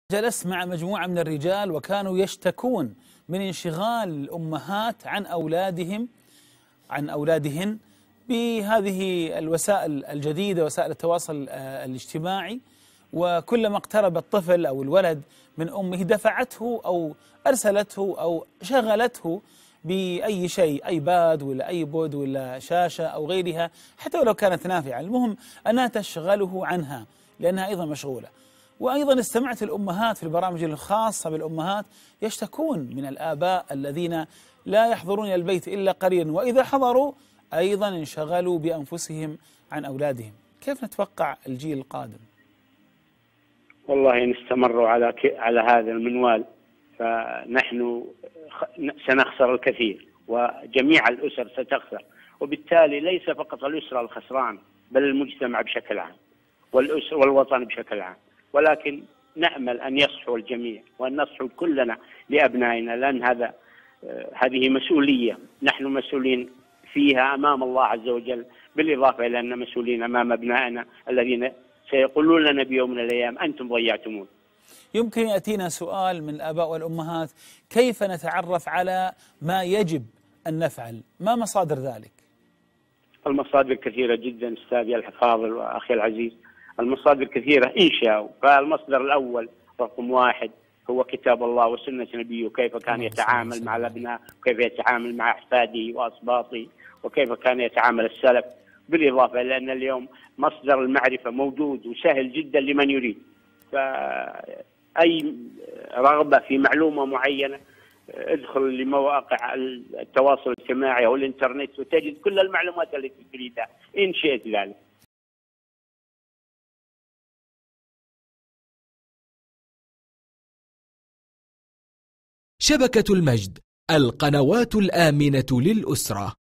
جلست مع مجموعة من الرجال وكانوا يشتكون من انشغال الأمهات عن أولادهن بهذه الوسائل الجديدة، وسائل التواصل الاجتماعي، وكلما اقترب الطفل أو الولد من أمه دفعته أو أرسلته أو شغلته بأي شيء، أيباد ولا أيبود ولا شاشة أو غيرها، حتى ولو كانت نافعة، المهم أنها تشغله عنها لأنها أيضا مشغولة. وأيضا استمعت الأمهات في البرامج الخاصة بالأمهات يشتكون من الآباء الذين لا يحضرون إلى البيت إلا قليلا، وإذا حضروا أيضا انشغلوا بأنفسهم عن أولادهم. كيف نتوقع الجيل القادم؟ والله إن استمروا على هذا المنوال فنحن سنخسر الكثير، وجميع الأسر ستخسر، وبالتالي ليس فقط الأسرة الخسران بل المجتمع بشكل عام والوطن بشكل عام. ولكن نأمل أن يصحوا الجميع وأن نصحوا كلنا لأبنائنا، لأن هذه مسؤولية نحن مسؤولين فيها أمام الله عز وجل، بالإضافة إلى أن مسؤولين أمام أبنائنا الذين سيقولون لنا بيوم من الأيام أنتم ضيعتمون. يمكن يأتينا سؤال من الآباء والأمهات: كيف نتعرف على ما يجب أن نفعل؟ ما مصادر ذلك؟ المصادر كثيرة جدا أستاذي الفاضل وأخي العزيز، المصادر كثيرة إن شاء. فالمصدر الأول رقم 1 هو كتاب الله وسنة نبيه، وكيف كان يتعامل مع الأبناء، وكيف يتعامل مع أحفاده وأصباطه، وكيف كان يتعامل السلف. بالإضافة إلى أن اليوم مصدر المعرفة موجود وسهل جدا لمن يريد، فأي رغبة في معلومة معينة ادخل لمواقع التواصل الاجتماعي أو الإنترنت وتجد كل المعلومات التي تريدها إن شئت ذلك. شبكة المجد، القنوات الآمنة للأسرة.